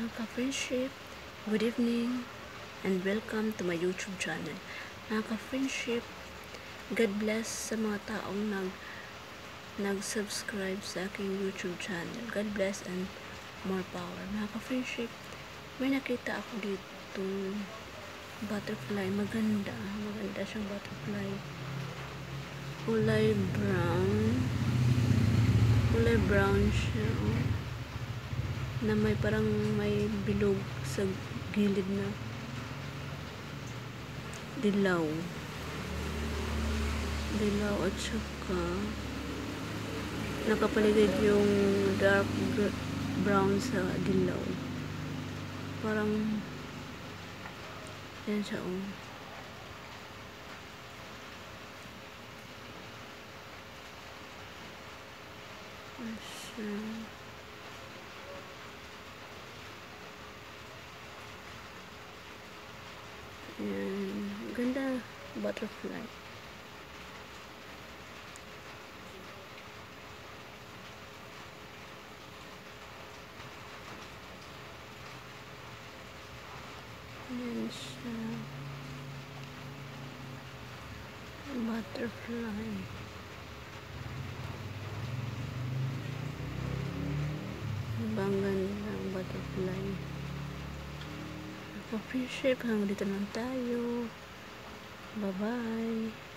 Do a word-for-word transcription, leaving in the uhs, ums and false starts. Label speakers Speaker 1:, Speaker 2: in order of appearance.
Speaker 1: Mga ka-friendship, good evening and welcome to my YouTube channel. Mga ka-friendship, God bless sa mga taong nag nag-subscribe sa aking YouTube channel. God bless and more power. Mga ka-friendship, may nakita ako dito butterfly. Maganda. Maganda siyang butterfly. Kulay brown. Kulay brown siya. Na may parang may bilog sa gilid na dilaw. Dilaw at saka nakapaligid yung dark brown sa dilaw. Parang yan siya oh. Asya. Ayan. Ganda butterfly. Ayan siya. Butterfly. Ang gandang butterfly. Appreciate hanggang dito lang tayo. Bye bye.